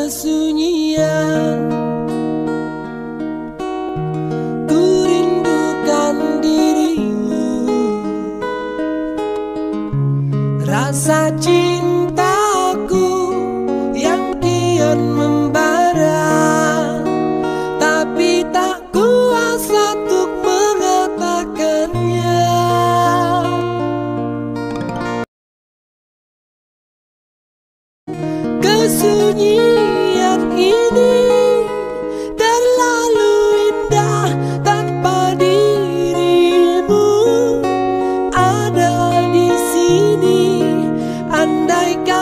kesunyian. Ku rindukan dirimu, rasa cintaku yang kian membara, tapi tak kuasa untuk mengatakannya. Kesunyian ini terlalu indah tanpa dirimu ada di sini. Andaikan